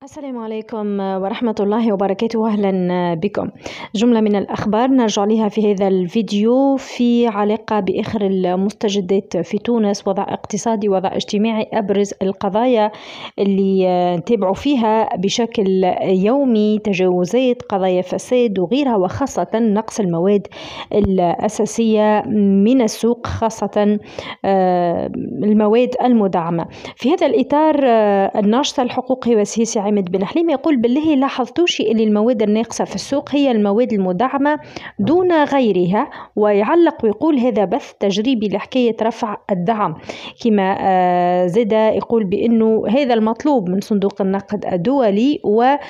السلام عليكم ورحمة الله وبركاته. أهلا بكم. جملة من الأخبار نرجع لها في هذا الفيديو في علاقة بآخر المستجدات في تونس، وضع اقتصادي، وضع اجتماعي، أبرز القضايا اللي نتابعوا فيها بشكل يومي، تجاوزات، قضايا فساد وغيرها، وخاصة نقص المواد الأساسية من السوق، خاصة المواد المدعمة. في هذا الإطار الناشط الحقوقي والسياسي عماد بن حليم يقول: بالله لاحظتوش اللي المواد الناقصة في السوق هي المواد المدعمة دون غيرها، ويعلق ويقول هذا بث تجريبي لحكاية رفع الدعم. كما زاد يقول بأنه هذا المطلوب من صندوق النقد الدولي،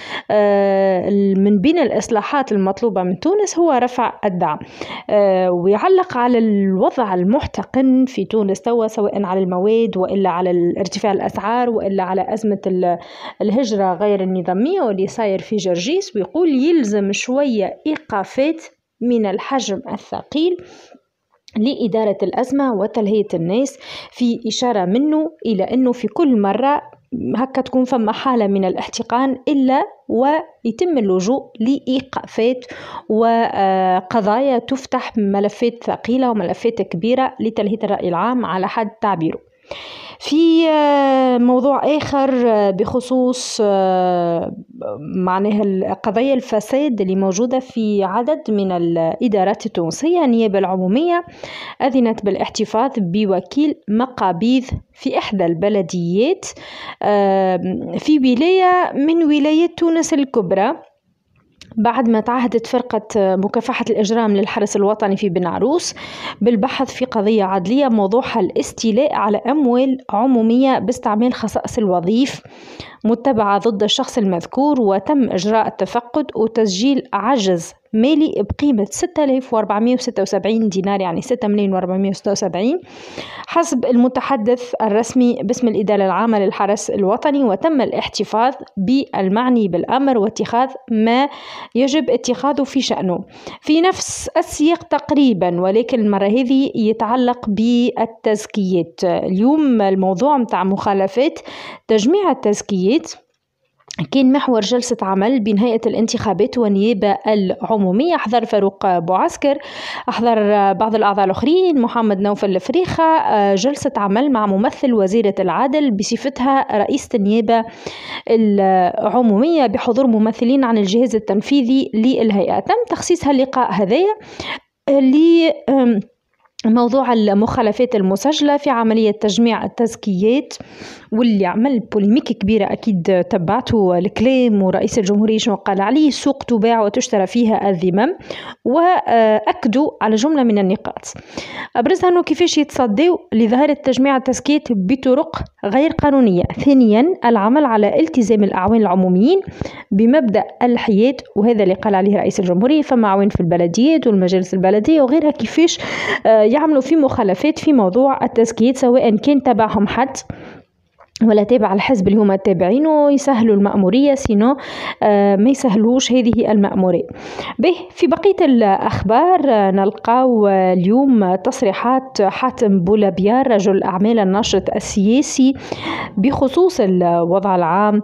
ومن بين الإصلاحات المطلوبة من تونس هو رفع الدعم. ويعلق على الوضع المحتقن في تونس توا، سواء على المواد وإلا على ارتفاع الأسعار وإلا على أزمة الهجرة غير النظامية واللي صاير في جرجيس، ويقول يلزم شوية إيقافات من الحجم الثقيل لإدارة الأزمة وتلهية الناس، في إشارة منه إلى أنه في كل مرة هكا تكون فما حالة من الاحتقان إلا ويتم اللجوء لإيقافات وقضايا تفتح ملفات ثقيلة وملفات كبيرة لتلهية الرأي العام على حد تعبيره. في موضوع آخر بخصوص معناها قضايا الفساد اللي موجودة في عدد من الإدارات التونسية، النيابة العمومية أذنت بالاحتفاظ بوكيل مقابيض في إحدى البلديات في ولاية من ولايات تونس الكبرى، بعد ما تعهدت فرقة مكافحة الإجرام للحرس الوطني في بن عروس بالبحث في قضية عدلية موضوعها الاستيلاء على أموال عمومية باستعمال خصائص الوظيف متبعة ضد الشخص المذكور، وتم إجراء التفقد وتسجيل عجز مالي بقيمة 6476 دينار، يعني 6,476,000 حسب المتحدث الرسمي باسم الإدارة العامة للحرس الوطني. وتم الاحتفاظ بالمعني بالأمر واتخاذ ما يجب اتخاذه في شأنه في نفس السياق تقريبا، ولكن المرة هذه يتعلق بالتزكيات. اليوم الموضوع متاع مخالفات تجميع التزكيات كان محور جلسة عمل بين هيئة الانتخابات والنيابة العمومية. أحضر فاروق بوعسكر، أحضر بعض الأعضاء الآخرين، محمد نوفل الفريخة، جلسة عمل مع ممثل وزيرة العدل بصفتها رئيسة النيابة العمومية بحضور ممثلين عن الجهاز التنفيذي للهيئة. تم تخصيص هاللقاء هذايا موضوع المخالفات المسجلة في عملية تجميع التزكيات، واللي عمل بوليميك كبيرة. أكيد تبعته الكلام ورئيس الجمهورية شنو قال عليه: سوق تباع وتشترى فيها الذمم، وأكدوا على جملة من النقاط أبرزها أنه كيفاش يتصدوا لظاهرة تجميع التزكيات بطرق غير قانونية. ثانيا، العمل على التزام الأعوان العموميين بمبدأ الحياد، وهذا اللي قال عليه رئيس الجمهورية. فما عوان في البلديات والمجالس البلدية وغيرها كيفاش يعملوا في مخالفات في موضوع التزكيات، سواء كان تبعهم حد ولا تابع الحزب اللي هما تابعينه، يسهلوا المأمورية، سينو ما يسهلوش هذه المأمورية. به في بقية الأخبار نلقاو اليوم تصريحات حاتم بولابيار رجل الأعمال الناشط السياسي بخصوص الوضع العام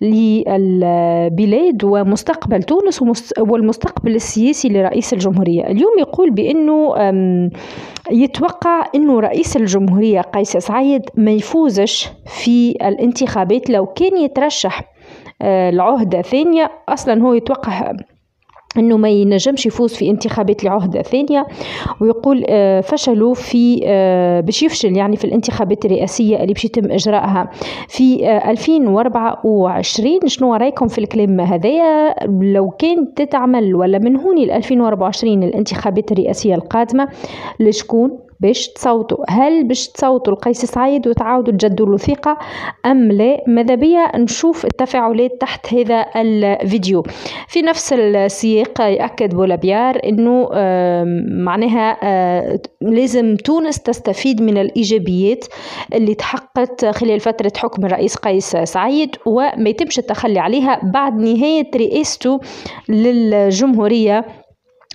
للبلاد ومستقبل تونس والمستقبل السياسي لرئيس الجمهورية. اليوم يقول بأنه يتوقع أنه رئيس الجمهورية قيس سعيد ما يفوزش في الانتخابات لو كان يترشح العهدة ثانية. أصلا هو يتوقع أنه ما ينجمش يفوز في انتخابات لعهدة ثانية، ويقول فشلوا في باش يفشل يعني في الانتخابات الرئاسية اللي باش يتم إجراءها في 2024. شنو رأيكم في الكلام هذايا؟ لو كان تتعمل ولا من هوني 2024 الانتخابات الرئاسية القادمة لشكون باش تصوتوا؟ هل باش تصوتوا لقيس سعيد وتعاودوا تجدوا له ثقة أم لا؟ ماذا بيا نشوف التفاعلات تحت هذا الفيديو. في نفس السياق يأكد بولابيار أنه معناها لازم تونس تستفيد من الإيجابيات اللي تحققت خلال فترة حكم الرئيس قيس سعيد، وما يتمش التخلي عليها بعد نهاية رئاسته للجمهورية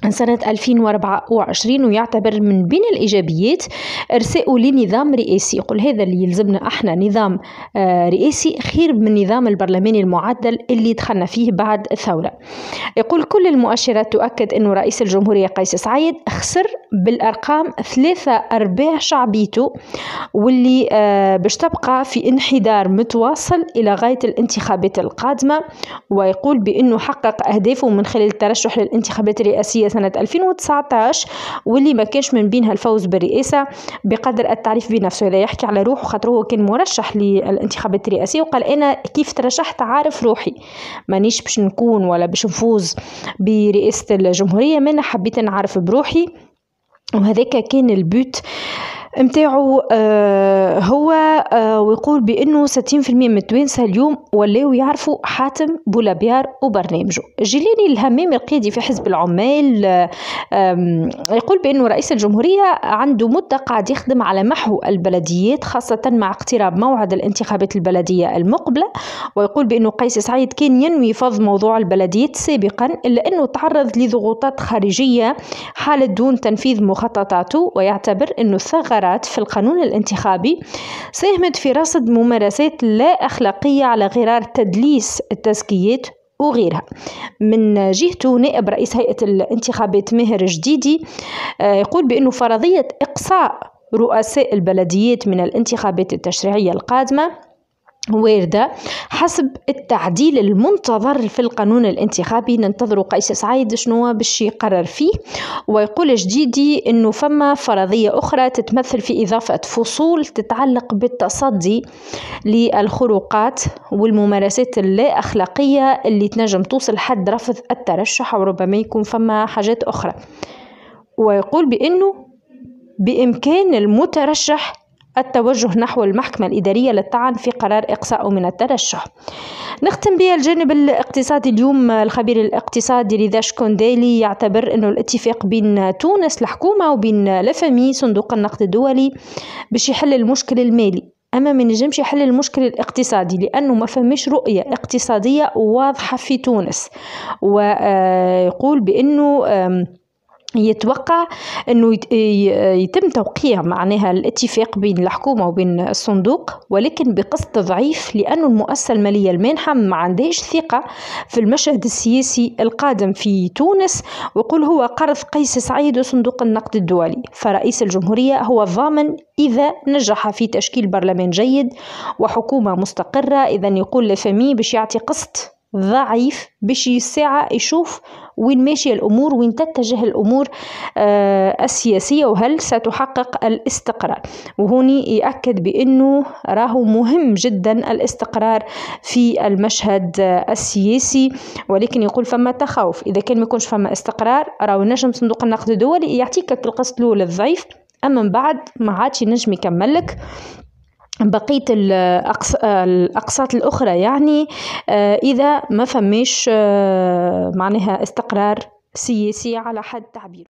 سنة 2024 ويعتبر من بين الإيجابيات إرساءه لنظام رئاسي. يقول هذا اللي يلزمنا احنا، نظام رئاسي خير من النظام البرلماني المعدل اللي دخلنا فيه بعد الثورة. يقول كل المؤشرات تؤكد أنه رئيس الجمهورية قيس سعيد خسر بالأرقام 3/4 شعبيته، واللي باش تبقى في انحدار متواصل إلى غاية الانتخابات القادمة. ويقول بأنه حقق أهدافه من خلال الترشح للانتخابات الرئاسية سنة 2019 واللي ما كانش من بينها الفوز بالرئاسة بقدر التعريف بنفسه. هذا يحكي على روحه، خاطر هو كان مرشح للانتخابات الرئاسية وقال أنا كيف ترشحت عارف روحي، مانيش باش نكون ولا باش نفوز برئاسة الجمهورية، ما أنا حبيت نعرف بروحي. وهذاك كان البوت متاعو هو. ويقول بأنه 60% من التوانسة اليوم ولاو يعرفوا حاتم بولابيار وبرنامجه. جيلاني الهمام القيادي في حزب العمال يقول بأنه رئيس الجمهورية عنده مدة قاعد يخدم على محو البلديات، خاصة مع اقتراب موعد الانتخابات البلدية المقبلة. ويقول بأنه قيس سعيد كان ينوي فض موضوع البلديات سابقا، إلا أنه تعرض لضغوطات خارجية حالة دون تنفيذ مخططاته. ويعتبر أنه الثغرات في القانون الانتخابي ساهمت في رصد ممارسات لا أخلاقية على غرار تدليس التزكيات وغيرها. من جهته نائب رئيس هيئة الانتخابات ماهر جديدي يقول بأنه فرضية إقصاء رؤساء البلديات من الانتخابات التشريعية القادمة واردة حسب التعديل المنتظر في القانون الانتخابي. ننتظر قيس سعيد شنو باش يقرر فيه. ويقول جديدي انه فما فرضية اخرى تتمثل في اضافة فصول تتعلق بالتصدي للخروقات والممارسات اللا اخلاقية اللي تنجم توصل حد رفض الترشح، وربما يكون فما حاجات اخرى. ويقول بانه بامكان المترشح التوجه نحو المحكمة الإدارية للطعن في قرار إقصائه من الترشح. نختم بها الجانب الاقتصادي. اليوم الخبير الاقتصادي رضا شكوندالي يعتبر أنه الاتفاق بين تونس الحكومة وبين الFMI صندوق النقد الدولي باش يحل المشكل المالي، أما ما نجمش يحل المشكل الاقتصادي لأنه ما فماش رؤية اقتصادية واضحة في تونس. ويقول بأنه يتوقع أنه يتم توقيع معناها الاتفاق بين الحكومة وبين الصندوق، ولكن بقسط ضعيف لأنه المؤسسة المالية المانحة ما عندهاش ثقة في المشهد السياسي القادم في تونس. ويقول هو قرض قيس سعيد وصندوق النقد الدولي، فرئيس الجمهورية هو الضامن إذا نجح في تشكيل برلمان جيد وحكومة مستقرة. إذا يقول الFMI باش يعطي قسط ضعيف باش الساعة يشوف وين ماشية الأمور، وين تتجه الأمور السياسية، وهل ستحقق الاستقرار. وهوني يأكد بأنه راهو مهم جدا الاستقرار في المشهد السياسي، ولكن يقول فما تخوف إذا كان ما يكونش فما استقرار. راهو نجم صندوق النقد الدولي يعطيك القسط الأول الضعيف، أما من بعد ما عادش ينجم يكملك بقية الأقساط الأخرى، يعني إذا ما فماش معناها استقرار سياسي على حد تعبير.